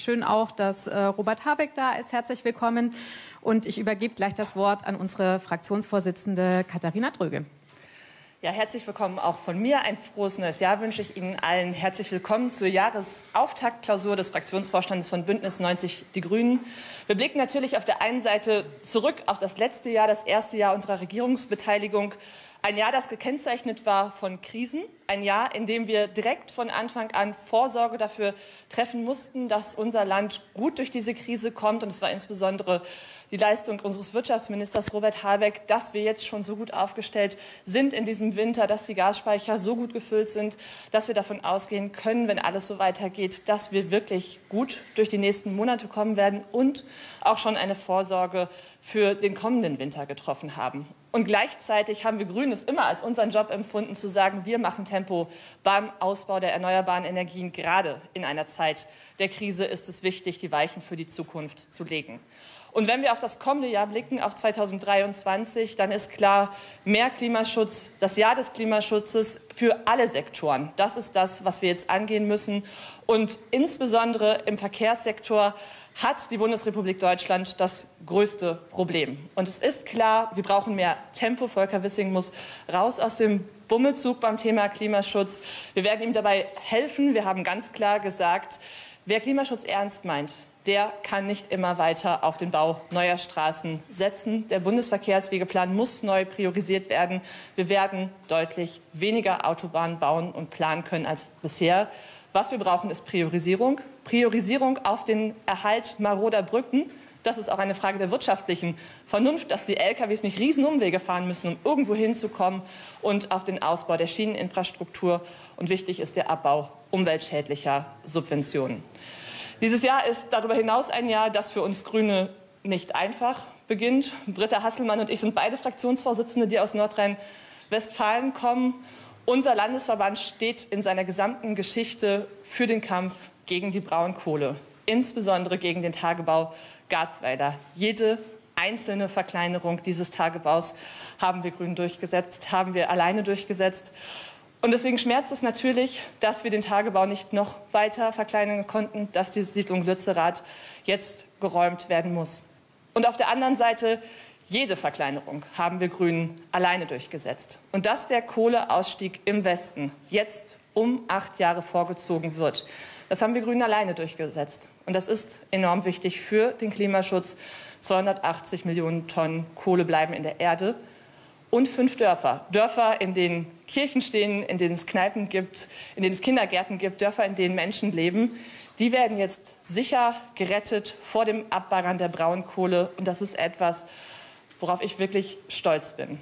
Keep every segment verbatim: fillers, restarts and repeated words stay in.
Schön auch, dass äh, Robert Habeck da ist. Herzlich willkommen. Und ich übergebe gleich das Wort an unsere Fraktionsvorsitzende Katharina Dröge. Ja, herzlich willkommen auch von mir. Ein frohes neues Jahr wünsche ich Ihnen allen. Herzlich willkommen zur Jahresauftaktklausur des Fraktionsvorstandes von Bündnis neunzig Die Grünen. Wir blicken natürlich auf der einen Seite zurück auf das letzte Jahr, das erste Jahr unserer Regierungsbeteiligung. Ein Jahr, das gekennzeichnet war von Krisen. Ein Jahr, in dem wir direkt von Anfang an Vorsorge dafür treffen mussten, dass unser Land gut durch diese Krise kommt. Und es war insbesondere die Leistung unseres Wirtschaftsministers Robert Habeck, dass wir jetzt schon so gut aufgestellt sind in diesem Winter, dass die Gasspeicher so gut gefüllt sind, dass wir davon ausgehen können, wenn alles so weitergeht, dass wir wirklich gut durch die nächsten Monate kommen werden und auch schon eine Vorsorge für den kommenden Winter getroffen haben. Und gleichzeitig haben wir Grünen es immer als unseren Job empfunden, zu sagen, wir machen Tempo beim Ausbau der erneuerbaren Energien. Gerade in einer Zeit der Krise ist es wichtig, die Weichen für die Zukunft zu legen. Und wenn wir auf das kommende Jahr blicken, auf zweitausenddreiundzwanzig, dann ist klar, mehr Klimaschutz, das Jahr des Klimaschutzes für alle Sektoren. Das ist das, was wir jetzt angehen müssen. Und insbesondere im Verkehrssektor hat die Bundesrepublik Deutschland das größte Problem. Und es ist klar, wir brauchen mehr Tempo. Volker Wissing muss raus aus dem Bummelzug beim Thema Klimaschutz. Wir werden ihm dabei helfen. Wir haben ganz klar gesagt, wer Klimaschutz ernst meint, der kann nicht immer weiter auf den Bau neuer Straßen setzen. Der Bundesverkehrswegeplan muss neu priorisiert werden. Wir werden deutlich weniger Autobahnen bauen und planen können als bisher. Was wir brauchen, ist Priorisierung. Priorisierung auf den Erhalt maroder Brücken. Das ist auch eine Frage der wirtschaftlichen Vernunft, dass die L K Ws nicht Riesenumwege fahren müssen, um irgendwo hinzukommen, und auf den Ausbau der Schieneninfrastruktur. Und wichtig ist der Abbau umweltschädlicher Subventionen. Dieses Jahr ist darüber hinaus ein Jahr, das für uns Grüne nicht einfach beginnt. Britta Hasselmann und ich sind beide Fraktionsvorsitzende, die aus Nordrhein-Westfalen kommen. Unser Landesverband steht in seiner gesamten Geschichte für den Kampf gegen die Braunkohle, insbesondere gegen den Tagebau Garzweiler. Jede einzelne Verkleinerung dieses Tagebaus haben wir Grünen durchgesetzt, haben wir alleine durchgesetzt. Und deswegen schmerzt es natürlich, dass wir den Tagebau nicht noch weiter verkleinern konnten, dass die Siedlung Lützerath jetzt geräumt werden muss. Und auf der anderen Seite, jede Verkleinerung haben wir Grünen alleine durchgesetzt. Und dass der Kohleausstieg im Westen jetzt um acht Jahre vorgezogen wird, das haben wir Grünen alleine durchgesetzt. Und das ist enorm wichtig für den Klimaschutz. zweihundertachtzig Millionen Tonnen Kohle bleiben in der Erde. Und fünf Dörfer. Dörfer, in denen Kirchen stehen, in denen es Kneipen gibt, in denen es Kindergärten gibt, Dörfer, in denen Menschen leben. Die werden jetzt sicher gerettet vor dem Abbaggern der Braunkohle. Und das ist etwas, worauf ich wirklich stolz bin.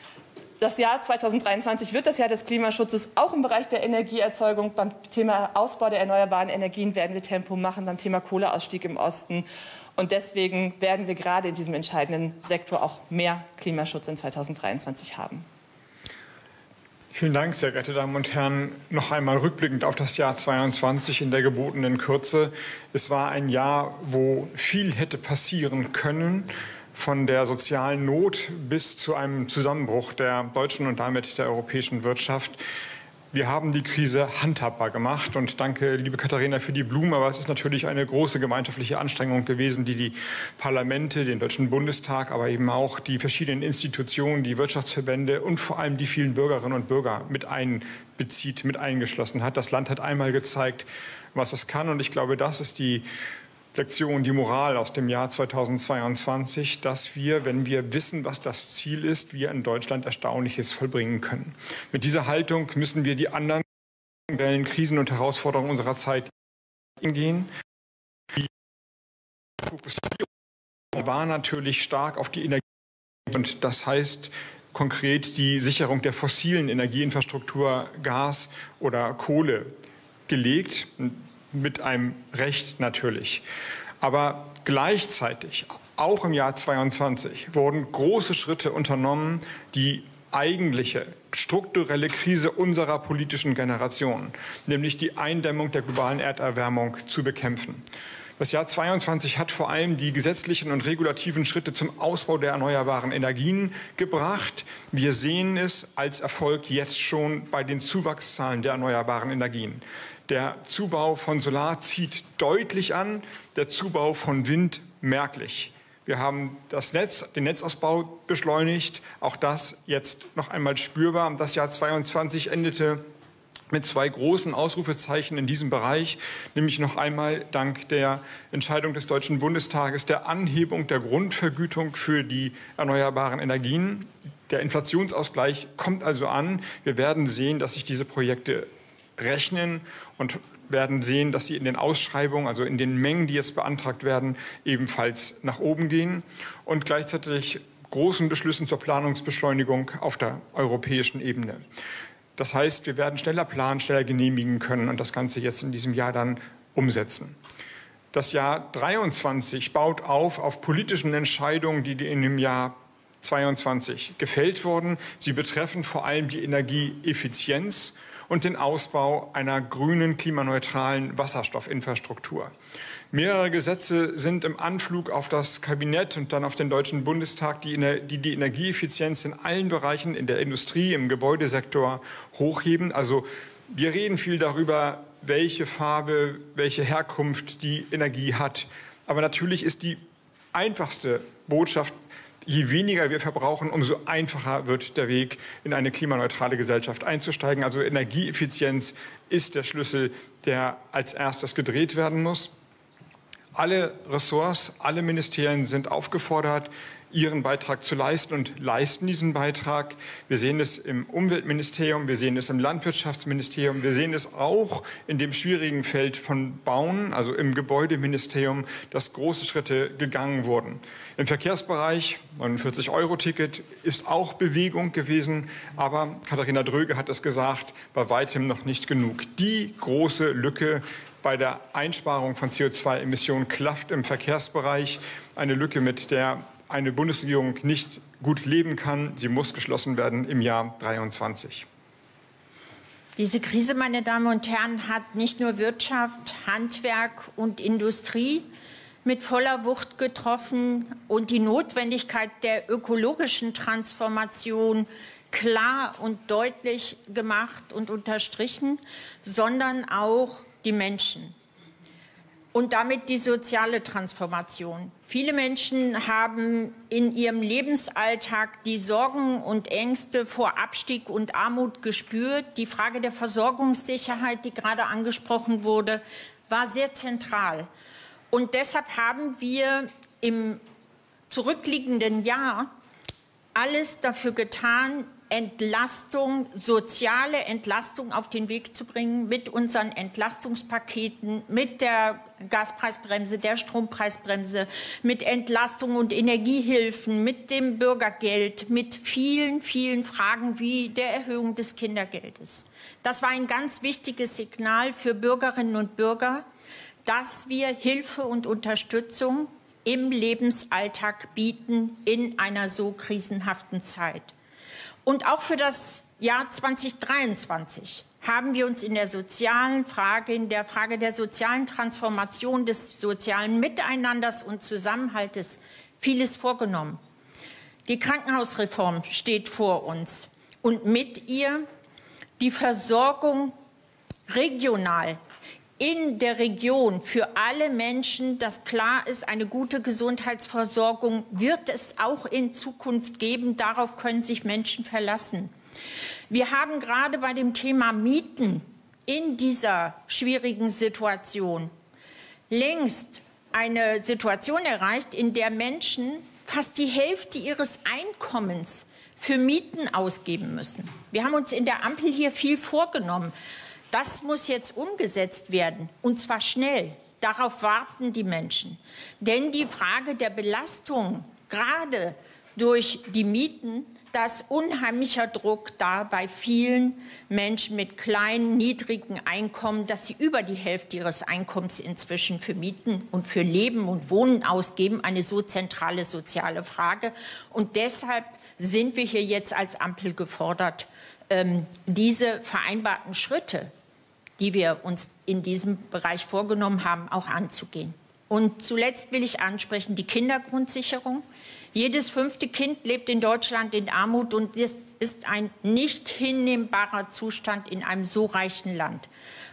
Das Jahr zweitausenddreiundzwanzig wird das Jahr des Klimaschutzes. Auch im Bereich der Energieerzeugung, beim Thema Ausbau der erneuerbaren Energien werden wir Tempo machen, beim Thema Kohleausstieg im Osten. Und deswegen werden wir gerade in diesem entscheidenden Sektor auch mehr Klimaschutz in zweitausenddreiundzwanzig haben. Vielen Dank, sehr geehrte Damen und Herren. Noch einmal rückblickend auf das Jahr zweiundzwanzig in der gebotenen Kürze. Es war ein Jahr, wo viel hätte passieren können, von der sozialen Not bis zu einem Zusammenbruch der deutschen und damit der europäischen Wirtschaft. Wir haben die Krise handhabbar gemacht, und danke, liebe Katharina, für die Blumen. Aber es ist natürlich eine große gemeinschaftliche Anstrengung gewesen, die die Parlamente, den Deutschen Bundestag, aber eben auch die verschiedenen Institutionen, die Wirtschaftsverbände und vor allem die vielen Bürgerinnen und Bürger mit einbezieht, mit eingeschlossen hat. Das Land hat einmal gezeigt, was es kann, und ich glaube, das ist die Lektion, die Moral aus dem Jahr zweitausendzweiundzwanzig, dass wir, wenn wir wissen, was das Ziel ist, wir in Deutschland Erstaunliches vollbringen können. Mit dieser Haltung müssen wir die anderen Krisen und Herausforderungen unserer Zeit angehen. Die Fokussierung war natürlich stark auf die Energie, und das heißt konkret die Sicherung der fossilen Energieinfrastruktur, Gas oder Kohle, gelegt. Mit einem Recht natürlich. Aber gleichzeitig, auch im Jahr zweiundzwanzig, wurden große Schritte unternommen, die eigentliche strukturelle Krise unserer politischen Generation, nämlich die Eindämmung der globalen Erderwärmung, zu bekämpfen. Das Jahr zweiundzwanzig hat vor allem die gesetzlichen und regulativen Schritte zum Ausbau der erneuerbaren Energien gebracht. Wir sehen es als Erfolg jetzt schon bei den Zuwachszahlen der erneuerbaren Energien. Der Zubau von Solar zieht deutlich an, der Zubau von Wind merklich. Wir haben das Netz, den Netzausbau beschleunigt, auch das jetzt noch einmal spürbar. Das Jahr zweiundzwanzig endete mit zwei großen Ausrufezeichen in diesem Bereich, nämlich noch einmal dank der Entscheidung des Deutschen Bundestages der Anhebung der Grundvergütung für die erneuerbaren Energien. Der Inflationsausgleich kommt also an. Wir werden sehen, dass sich diese Projekte rechnen und werden sehen, dass sie in den Ausschreibungen, also in den Mengen, die jetzt beantragt werden, ebenfalls nach oben gehen und gleichzeitig großen Beschlüssen zur Planungsbeschleunigung auf der europäischen Ebene. Das heißt, wir werden schneller planen, schneller genehmigen können und das Ganze jetzt in diesem Jahr dann umsetzen. Das Jahr dreiundzwanzig baut auf auf politischen Entscheidungen, die in dem Jahr zweiundzwanzig gefällt wurden. Sie betreffen vor allem die Energieeffizienz und den Ausbau einer grünen, klimaneutralen Wasserstoffinfrastruktur. Mehrere Gesetze sind im Anflug auf das Kabinett und dann auf den Deutschen Bundestag, die die, die Energieeffizienz in allen Bereichen, in der Industrie, im Gebäudesektor hochheben. Also wir reden viel darüber, welche Farbe, welche Herkunft die Energie hat. Aber natürlich ist die einfachste Botschaft, je weniger wir verbrauchen, umso einfacher wird der Weg, in eine klimaneutrale Gesellschaft einzusteigen. Also Energieeffizienz ist der Schlüssel, der als erstes gedreht werden muss. Alle Ressorts, alle Ministerien sind aufgefordert, ihren Beitrag zu leisten und leisten diesen Beitrag. Wir sehen es im Umweltministerium, wir sehen es im Landwirtschaftsministerium, wir sehen es auch in dem schwierigen Feld von Bauen, also im Gebäudeministerium, dass große Schritte gegangen wurden. Im Verkehrsbereich, neunundvierzig Euro Ticket, ist auch Bewegung gewesen, aber Katharina Dröge hat es gesagt, bei weitem noch nicht genug. Die große Lücke bei der Einsparung von C O zwei Emissionen klafft im Verkehrsbereich, eine Lücke, mit der eine Bundesregierung nicht gut leben kann. Sie muss geschlossen werden im Jahr dreiundzwanzig. Diese Krise, meine Damen und Herren, hat nicht nur Wirtschaft, Handwerk und Industrie mit voller Wucht getroffen und die Notwendigkeit der ökologischen Transformation klar und deutlich gemacht und unterstrichen, sondern auch die Menschen. Und damit die soziale Transformation. Viele Menschen haben in ihrem Lebensalltag die Sorgen und Ängste vor Abstieg und Armut gespürt. Die Frage der Versorgungssicherheit, die gerade angesprochen wurde, war sehr zentral. Und deshalb haben wir im zurückliegenden Jahr alles dafür getan, Entlastung, soziale Entlastung auf den Weg zu bringen mit unseren Entlastungspaketen, mit der Gaspreisbremse, der Strompreisbremse, mit Entlastung und Energiehilfen, mit dem Bürgergeld, mit vielen, vielen Fragen wie der Erhöhung des Kindergeldes. Das war ein ganz wichtiges Signal für Bürgerinnen und Bürger, dass wir Hilfe und Unterstützung im Lebensalltag bieten in einer so krisenhaften Zeit. Und auch für das Jahr zweitausenddreiundzwanzig haben wir uns in der sozialen Frage, in der Frage der sozialen Transformation, des sozialen Miteinanders und Zusammenhaltes vieles vorgenommen. Die Krankenhausreform steht vor uns und mit ihr die Versorgung regional in der Region für alle Menschen, dass klar ist, eine gute Gesundheitsversorgung wird es auch in Zukunft geben. Darauf können sich Menschen verlassen. Wir haben gerade bei dem Thema Mieten in dieser schwierigen Situation längst eine Situation erreicht, in der Menschen fast die Hälfte ihres Einkommens für Mieten ausgeben müssen. Wir haben uns in der Ampel hier viel vorgenommen. Das muss jetzt umgesetzt werden, und zwar schnell. Darauf warten die Menschen. Denn die Frage der Belastung, gerade durch die Mieten, da ist unheimlicher Druck da bei vielen Menschen mit kleinen, niedrigen Einkommen, dass sie über die Hälfte ihres Einkommens inzwischen für Mieten und für Leben und Wohnen ausgeben. Eine so zentrale soziale Frage. Und deshalb sind wir hier jetzt als Ampel gefordert, ähm, diese vereinbarten Schritte, die wir uns in diesem Bereich vorgenommen haben, auch anzugehen. Und zuletzt will ich ansprechen die Kindergrundsicherung. Jedes fünfte Kind lebt in Deutschland in Armut und es ist ein nicht hinnehmbarer Zustand in einem so reichen Land.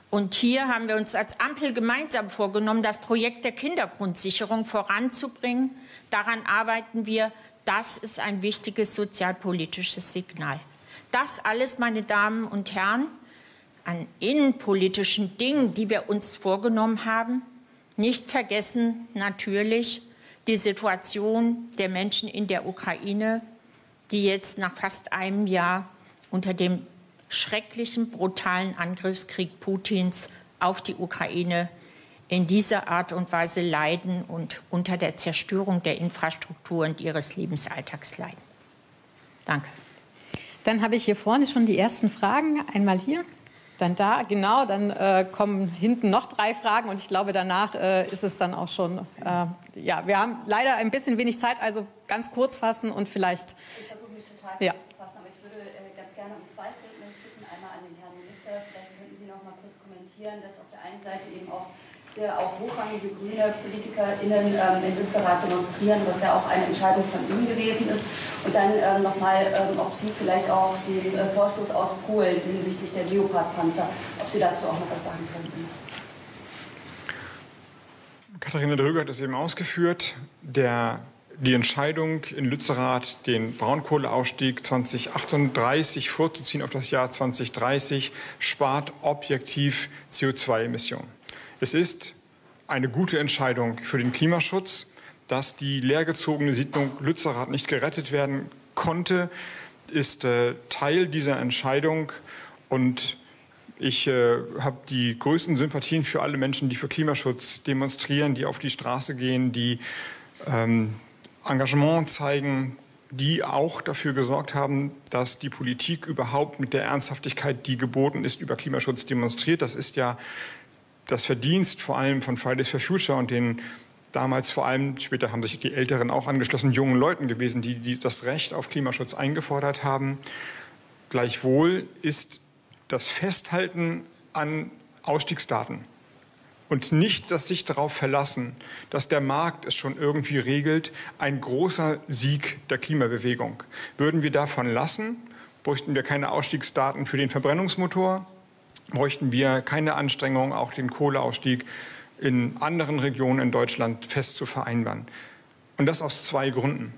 Und hier haben wir uns als Ampel gemeinsam vorgenommen, das Projekt der Kindergrundsicherung voranzubringen. Daran arbeiten wir. Das ist ein wichtiges sozialpolitisches Signal. Das alles, meine Damen und Herren, an innenpolitischen Dingen, die wir uns vorgenommen haben. Nicht vergessen natürlich die Situation der Menschen in der Ukraine, die jetzt nach fast einem Jahr unter dem schrecklichen, brutalen Angriffskrieg Putins auf die Ukraine in dieser Art und Weise leiden und unter der Zerstörung der Infrastruktur und ihres Lebensalltags leiden. Danke. Dann habe ich hier vorne schon die ersten Fragen. Einmal hier, dann da, genau. Dann äh, kommen hinten noch drei Fragen und ich glaube, danach äh, ist es dann auch schon, äh, ja, wir haben leider ein bisschen wenig Zeit, also ganz kurz fassen und vielleicht... Ich versuche mich total ja. kurz zu fassen, aber ich würde äh, ganz gerne um zwei Statements bitten. Einmal an den Herrn Minister, vielleicht könnten Sie noch mal kurz kommentieren, dass auf der einen Seite eben auch sehr auch hochrangige grüne PolitikerInnen ähm, in Lützerath demonstrieren, was ja auch eine Entscheidung von Ihnen gewesen ist. Und dann ähm, nochmal, ähm, ob Sie vielleicht auch den äh, Vorstoß aus Polen hinsichtlich der Leopard-Panzer, ob Sie dazu auch noch was sagen könnten. Katharina Dröger hat es eben ausgeführt. Der, die Entscheidung in Lützerath, den Braunkohleausstieg zwanzig achtunddreißig vorzuziehen auf das Jahr zwanzig dreißig, spart objektiv C O zwei Emissionen. Es ist eine gute Entscheidung für den Klimaschutz, dass die leergezogene Siedlung Lützerath nicht gerettet werden konnte, ist äh, Teil dieser Entscheidung. Und ich äh, habe die größten Sympathien für alle Menschen, die für Klimaschutz demonstrieren, die auf die Straße gehen, die ähm, Engagement zeigen, die auch dafür gesorgt haben, dass die Politik überhaupt mit der Ernsthaftigkeit, die geboten ist, über Klimaschutz demonstriert. Das ist ja das Verdienst vor allem von Fridays for Future und den damals vor allem, später haben sich die Älteren auch angeschlossen, jungen Leuten gewesen, die, die das Recht auf Klimaschutz eingefordert haben. Gleichwohl ist das Festhalten an Ausstiegsdaten und nicht das sich darauf verlassen, dass der Markt es schon irgendwie regelt, ein großer Sieg der Klimabewegung. Würden wir davon lassen, bräuchten wir keine Ausstiegsdaten für den Verbrennungsmotor, bräuchten wir keine Anstrengung, auch den Kohleausstieg in anderen Regionen in Deutschland fest zu vereinbaren. Und das aus zwei Gründen.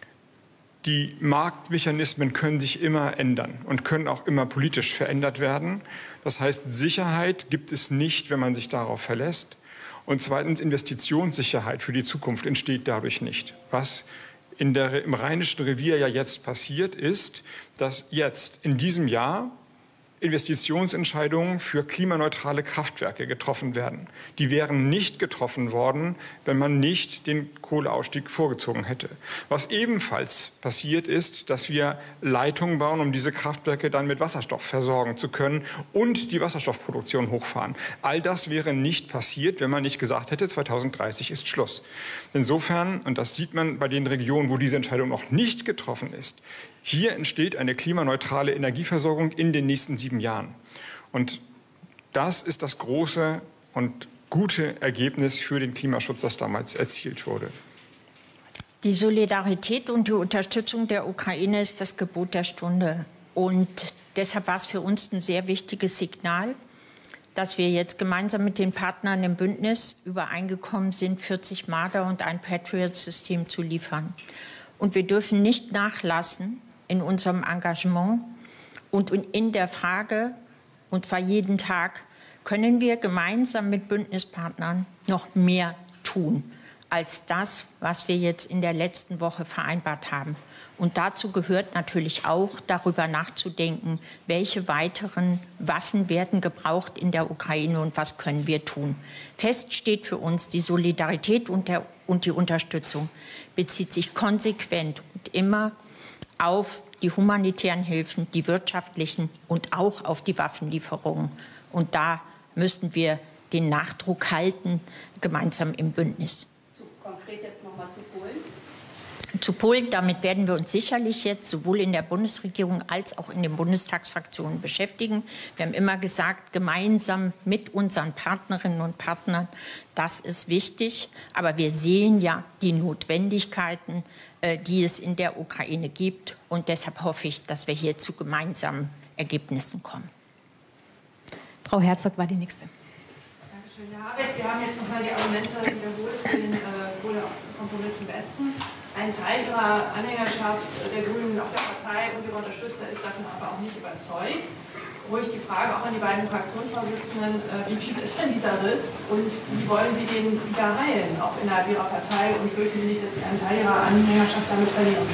Die Marktmechanismen können sich immer ändern und können auch immer politisch verändert werden. Das heißt, Sicherheit gibt es nicht, wenn man sich darauf verlässt. Und zweitens, Investitionssicherheit für die Zukunft entsteht dadurch nicht. Was in der, im Rheinischen Revier ja jetzt passiert, ist, dass jetzt in diesem Jahr Investitionsentscheidungen für klimaneutrale Kraftwerke getroffen werden. Die wären nicht getroffen worden, wenn man nicht den Kohleausstieg vorgezogen hätte. Was ebenfalls passiert ist, dass wir Leitungen bauen, um diese Kraftwerke dann mit Wasserstoff versorgen zu können und die Wasserstoffproduktion hochfahren. All das wäre nicht passiert, wenn man nicht gesagt hätte, zweitausenddreißig ist Schluss. Insofern, und das sieht man bei den Regionen, wo diese Entscheidung noch nicht getroffen ist, hier entsteht eine klimaneutrale Energieversorgung in den nächsten sieben Jahren. Und das ist das große und gute Ergebnis für den Klimaschutz, das damals erzielt wurde. Die Solidarität und die Unterstützung der Ukraine ist das Gebot der Stunde. Und deshalb war es für uns ein sehr wichtiges Signal, dass wir jetzt gemeinsam mit den Partnern im Bündnis übereingekommen sind, vierzig Marder und ein Patriot-System zu liefern. Und wir dürfen nicht nachlassen in unserem Engagement und in der Frage, und zwar jeden Tag, können wir gemeinsam mit Bündnispartnern noch mehr tun als das, was wir jetzt in der letzten Woche vereinbart haben. Und dazu gehört natürlich auch, darüber nachzudenken, welche weiteren Waffen werden gebraucht in der Ukraine und was können wir tun. Fest steht für uns, die Solidarität und, der, und die Unterstützung bezieht sich konsequent und immer auf die humanitären Hilfen, die wirtschaftlichen und auch auf die Waffenlieferungen. Und da müssten wir den Nachdruck halten, gemeinsam im Bündnis. Zu, konkret jetzt noch mal zu Polen. Zu Polen, damit werden wir uns sicherlich jetzt sowohl in der Bundesregierung als auch in den Bundestagsfraktionen beschäftigen. Wir haben immer gesagt, gemeinsam mit unseren Partnerinnen und Partnern, das ist wichtig. Aber wir sehen ja die Notwendigkeiten, äh, die es in der Ukraine gibt. Und deshalb hoffe ich, dass wir hier zu gemeinsamen Ergebnissen kommen. Frau Herzog war die Nächste. Dankeschön. Herr Habeck, Sie haben jetzt nochmal die Argumente wiederholt für den äh, Kohlekompromiss im Westen. Ein Teil Ihrer Anhängerschaft der Grünen, auch der Partei und Ihrer Unterstützer ist davon aber auch nicht überzeugt. Ruhig die Frage auch an die beiden Fraktionsvorsitzenden, äh, wie tief ist denn dieser Riss und wie wollen Sie den wieder heilen, auch innerhalb Ihrer Partei, und fürchten Sie nicht, dass Sie einen Teil Ihrer Anhängerschaft damit verlieren?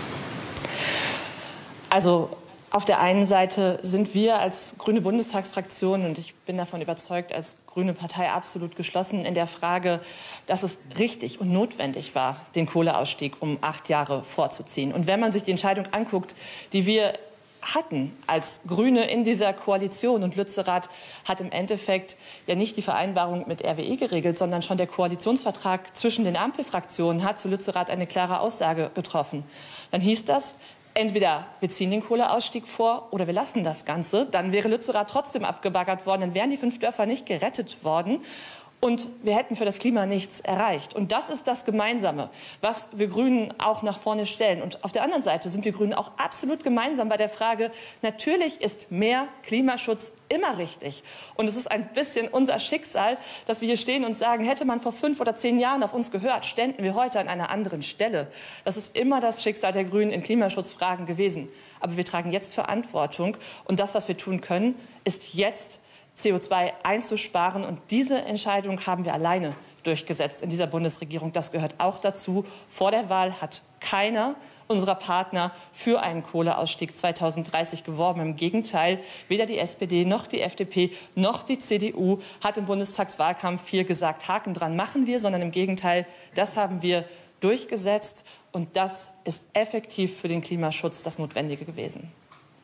Also auf der einen Seite sind wir als grüne Bundestagsfraktion, und ich bin davon überzeugt, als grüne Partei absolut geschlossen in der Frage, dass es richtig und notwendig war, den Kohleausstieg um acht Jahre vorzuziehen. Und wenn man sich die Entscheidung anguckt, die wir hatten als Grüne in dieser Koalition, und Lützerath hat im Endeffekt ja nicht die Vereinbarung mit R W E geregelt, sondern schon der Koalitionsvertrag zwischen den Ampelfraktionen hat zu Lützerath eine klare Aussage getroffen. Dann hieß das, entweder wir ziehen den Kohleausstieg vor oder wir lassen das Ganze. Dann wäre Lützerath trotzdem abgebaggert worden, dann wären die fünf Dörfer nicht gerettet worden. Und wir hätten für das Klima nichts erreicht. Und das ist das Gemeinsame, was wir Grünen auch nach vorne stellen. Und auf der anderen Seite sind wir Grünen auch absolut gemeinsam bei der Frage, natürlich ist mehr Klimaschutz immer richtig. Und es ist ein bisschen unser Schicksal, dass wir hier stehen und sagen, hätte man vor fünf oder zehn Jahren auf uns gehört, ständen wir heute an einer anderen Stelle. Das ist immer das Schicksal der Grünen in Klimaschutzfragen gewesen. Aber wir tragen jetzt Verantwortung. Und das, was wir tun können, ist jetzt C O zwei einzusparen. Und diese Entscheidung haben wir alleine durchgesetzt in dieser Bundesregierung. Das gehört auch dazu. Vor der Wahl hat keiner unserer Partner für einen Kohleausstieg zweitausenddreißig geworben. Im Gegenteil, weder die S P D noch die F D P noch die C D U hat im Bundestagswahlkampf viel gesagt, Haken dran machen wir, sondern im Gegenteil, das haben wir durchgesetzt. Und das ist effektiv für den Klimaschutz das Notwendige gewesen.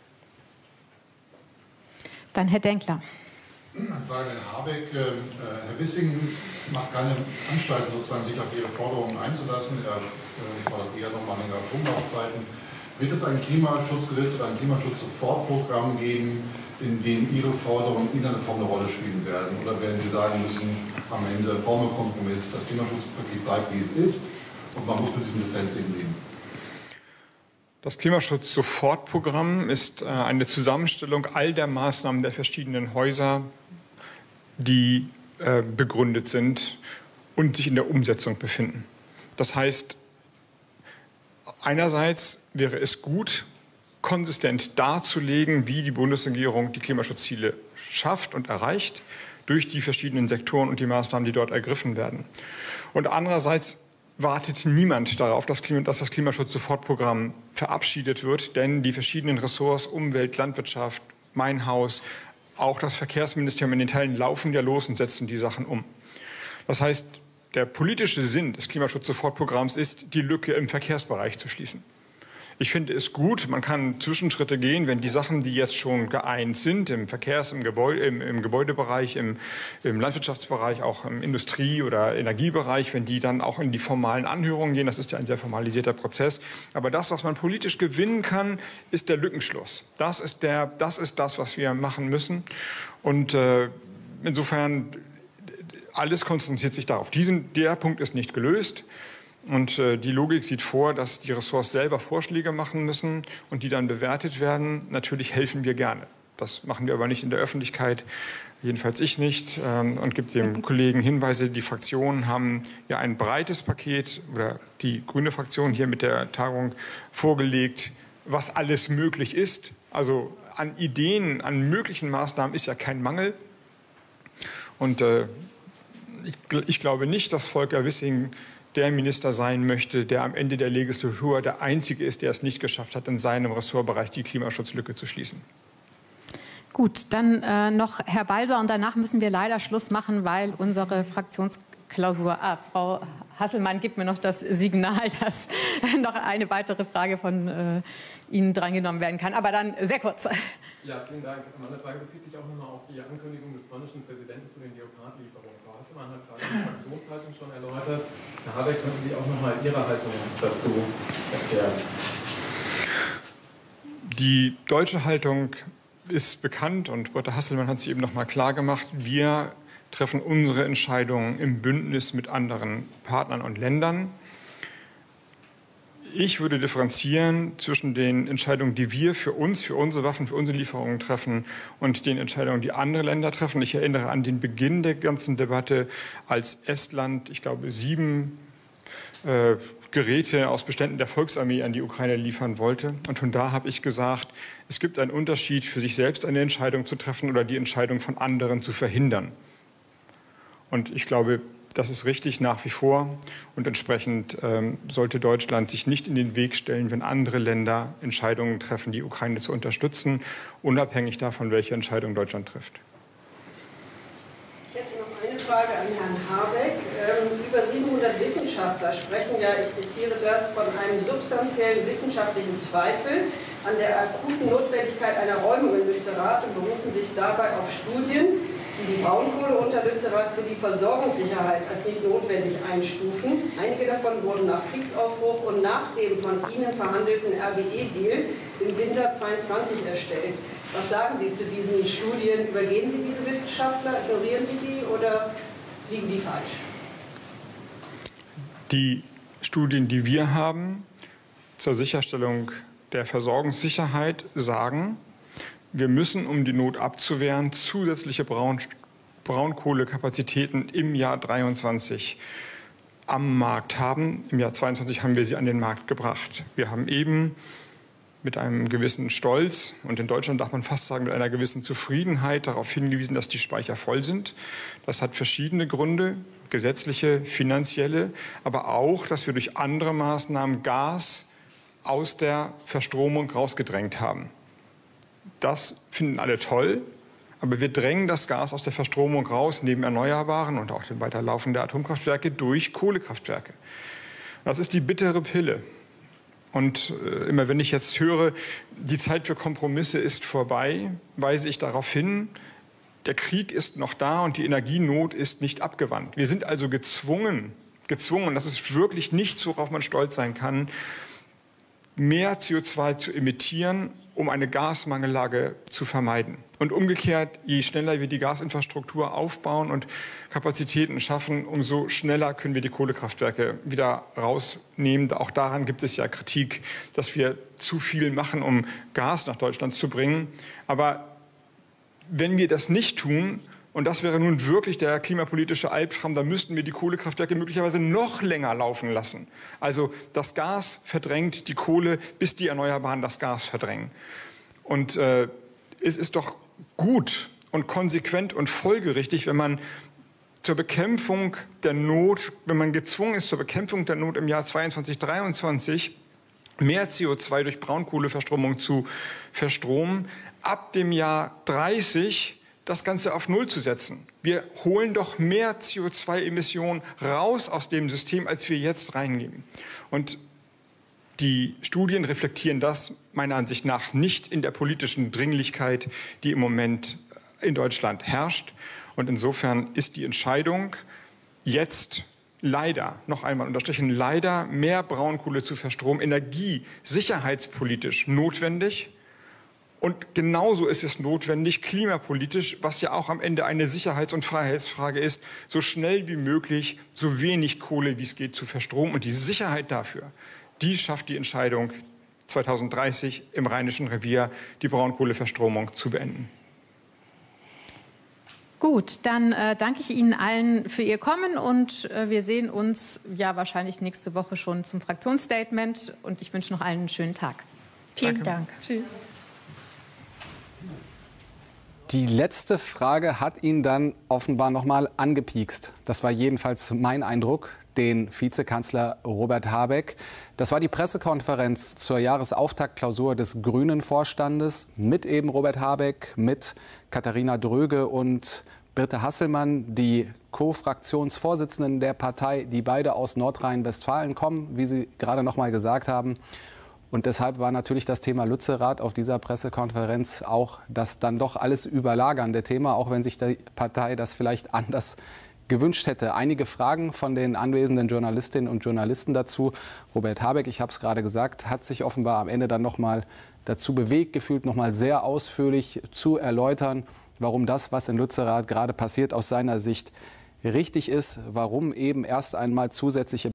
Dann Herr Denkler. Eine Frage an Habeck. Herr Wissing macht keine Anstalten, sozusagen, sich auf Ihre Forderungen einzulassen. Er fordert eher noch mal längere Atomlaufzeiten. Wird es ein Klimaschutzgesetz oder ein Klimaschutzsofortprogramm geben, in dem Ihre Forderungen in einer Form eine Rolle spielen werden? Oder werden Sie sagen müssen, am Ende Formelkompromiss, das Klimaschutzpaket bleibt, wie es ist, und man muss mit diesem Dissens eben leben? Das Klimaschutz-Sofortprogramm ist eine Zusammenstellung all der Maßnahmen der verschiedenen Häuser, die begründet sind und sich in der Umsetzung befinden. Das heißt, einerseits wäre es gut, konsistent darzulegen, wie die Bundesregierung die Klimaschutzziele schafft und erreicht durch die verschiedenen Sektoren und die Maßnahmen, die dort ergriffen werden. Und andererseits wartet niemand darauf, dass das Klimaschutz-Sofortprogramm verabschiedet wird, denn die verschiedenen Ressorts Umwelt, Landwirtschaft, mein Haus, auch das Verkehrsministerium in den Teilen laufen ja los und setzen die Sachen um. Das heißt, der politische Sinn des Klimaschutz-Sofortprogramms ist, die Lücke im Verkehrsbereich zu schließen. Ich finde es gut, man kann Zwischenschritte gehen, wenn die Sachen, die jetzt schon geeint sind, im Verkehrs-, im, Gebäude, im, im Gebäudebereich, im, im Landwirtschaftsbereich, auch im Industrie- oder Energiebereich, wenn die dann auch in die formalen Anhörungen gehen. Das ist ja ein sehr formalisierter Prozess. Aber das, was man politisch gewinnen kann, ist der Lückenschluss. Das ist, der, das, ist das, was wir machen müssen. Und äh, insofern, alles konzentriert sich darauf. Diesen, der Punkt ist nicht gelöst. Und äh, die Logik sieht vor, dass die Ressorts selber Vorschläge machen müssen und die dann bewertet werden. Natürlich helfen wir gerne. Das machen wir aber nicht in der Öffentlichkeit, jedenfalls ich nicht. Ähm, und gibt dem Kollegen Hinweise. Die Fraktionen haben ja ein breites Paket, oder die grüne Fraktion hier mit der Tagung vorgelegt, was alles möglich ist. Also an Ideen, an möglichen Maßnahmen ist ja kein Mangel. Und äh, ich, ich glaube nicht, dass Volker Wissing der Minister sein möchte, der am Ende der Legislatur der Einzige ist, der es nicht geschafft hat, in seinem Ressortbereich die Klimaschutzlücke zu schließen. Gut, dann äh, noch Herr Balser, und danach müssen wir leider Schluss machen, weil unsere Fraktionsklausur, ah, Frau Hasselmann gibt mir noch das Signal, dass noch eine weitere Frage von äh, Ihnen drangenommen werden kann, aber dann sehr kurz. Ja, vielen Dank. Meine Frage bezieht sich auch nochmal auf die Ankündigung des polnischen Präsidenten zu den Leopardlieferungen. Frau Hasselmann hat gerade die Fraktionshaltung schon erläutert. Herr Habeck, könnten Sie auch nochmal Ihre Haltung dazu erklären? Die deutsche Haltung ist bekannt und Britta Hasselmann hat sie eben nochmal klar gemacht. Wir treffen unsere Entscheidungen im Bündnis mit anderen Partnern und Ländern. Ich würde differenzieren zwischen den Entscheidungen, die wir für uns, für unsere Waffen, für unsere Lieferungen treffen und den Entscheidungen, die andere Länder treffen. Ich erinnere an den Beginn der ganzen Debatte, als Estland, ich glaube, sieben äh, Geräte aus Beständen der Volksarmee an die Ukraine liefern wollte. Und schon da habe ich gesagt, es gibt einen Unterschied, für sich selbst eine Entscheidung zu treffen oder die Entscheidung von anderen zu verhindern. Und ich glaube, das ist richtig nach wie vor. Und entsprechend ähm, sollte Deutschland sich nicht in den Weg stellen, wenn andere Länder Entscheidungen treffen, die Ukraine zu unterstützen, unabhängig davon, welche Entscheidung Deutschland trifft. Ich hätte noch eine Frage an Herrn Habeck. Ähm, über siebenhundert Wissenschaftler sprechen ja, ich zitiere das, von einem substanziellen wissenschaftlichen Zweifel an der akuten Notwendigkeit einer Räumung in Lützerath und berufen sich dabei auf Studien, die die Braunkohle unter Lützerath für die Versorgungssicherheit als nicht notwendig einstufen. Einige davon wurden nach Kriegsausbruch und nach dem von Ihnen verhandelten R W E-Deal im Winter zweiundzwanzig erstellt. Was sagen Sie zu diesen Studien? Übergehen Sie diese Wissenschaftler, ignorieren Sie die oder liegen die falsch? Die Studien, die wir haben zur Sicherstellung der Versorgungssicherheit, sagen, wir müssen, um die Not abzuwehren, zusätzliche Braun Braunkohlekapazitäten im Jahr dreiundzwanzig am Markt haben. Im Jahr zweiundzwanzig haben wir sie an den Markt gebracht. Wir haben eben mit einem gewissen Stolz und in Deutschland darf man fast sagen mit einer gewissen Zufriedenheit darauf hingewiesen, dass die Speicher voll sind. Das hat verschiedene Gründe, gesetzliche, finanzielle, aber auch, dass wir durch andere Maßnahmen Gas aus der Verstromung rausgedrängt haben. Das finden alle toll, aber wir drängen das Gas aus der Verstromung raus, neben Erneuerbaren und auch den Weiterlaufen der Atomkraftwerke durch Kohlekraftwerke. Das ist die bittere Pille. Und äh, immer wenn ich jetzt höre, die Zeit für Kompromisse ist vorbei, weise ich darauf hin, der Krieg ist noch da und die Energienot ist nicht abgewandt. Wir sind also gezwungen, gezwungen, und das ist wirklich nichts, worauf man stolz sein kann, mehr C O zwei zu emittieren, um eine Gasmangellage zu vermeiden. Und umgekehrt, je schneller wir die Gasinfrastruktur aufbauen und Kapazitäten schaffen, umso schneller können wir die Kohlekraftwerke wieder rausnehmen. Auch daran gibt es ja Kritik, dass wir zu viel machen, um Gas nach Deutschland zu bringen. Aber wenn wir das nicht tun, und das wäre nun wirklich der klimapolitische Albtraum, dann müssten wir die Kohlekraftwerke möglicherweise noch länger laufen lassen. Also das Gas verdrängt die Kohle, bis die Erneuerbaren das Gas verdrängen. Und äh, es ist doch gut und konsequent und folgerichtig, wenn man zur Bekämpfung der Not, wenn man gezwungen ist zur Bekämpfung der Not im Jahr zweiundzwanzig, dreiundzwanzig, mehr C O zwei durch Braunkohleverstromung zu verstromen, ab dem Jahr dreißig das Ganze auf Null zu setzen. Wir holen doch mehr C O zwei Emissionen raus aus dem System, als wir jetzt reingeben. Und die Studien reflektieren das meiner Ansicht nach nicht in der politischen Dringlichkeit, die im Moment in Deutschland herrscht. Und insofern ist die Entscheidung, jetzt leider, noch einmal unterstrichen, leider mehr Braunkohle zu verstromen, energiesicherheitspolitisch notwendig. Und genauso ist es notwendig, klimapolitisch, was ja auch am Ende eine Sicherheits- und Freiheitsfrage ist, so schnell wie möglich, so wenig Kohle wie es geht zu verstromen. Und die Sicherheit dafür, die schafft die Entscheidung zweitausenddreißig im Rheinischen Revier, die Braunkohleverstromung zu beenden. Gut, dann äh, danke ich Ihnen allen für Ihr Kommen und äh, wir sehen uns ja wahrscheinlich nächste Woche schon zum Fraktionsstatement und ich wünsche noch allen einen schönen Tag. Vielen Danke. Dank. Tschüss. Die letzte Frage hat ihn dann offenbar noch mal angepiekst. Das war jedenfalls mein Eindruck, den Vizekanzler Robert Habeck. Das war die Pressekonferenz zur Jahresauftaktklausur des Grünen-Vorstandes mit eben Robert Habeck, mit Katharina Dröge und Birte Hasselmann, die Co-Fraktionsvorsitzenden der Partei, die beide aus Nordrhein-Westfalen kommen, wie Sie gerade noch mal gesagt haben. Und deshalb war natürlich das Thema Lützerath auf dieser Pressekonferenz auch das dann doch alles überlagernde Thema, auch wenn sich die Partei das vielleicht anders gewünscht hätte. Einige Fragen von den anwesenden Journalistinnen und Journalisten dazu. Robert Habeck, ich habe es gerade gesagt, hat sich offenbar am Ende dann noch mal dazu bewegt gefühlt, noch mal sehr ausführlich zu erläutern, warum das, was in Lützerath gerade passiert, aus seiner Sicht richtig ist, warum eben erst einmal zusätzliche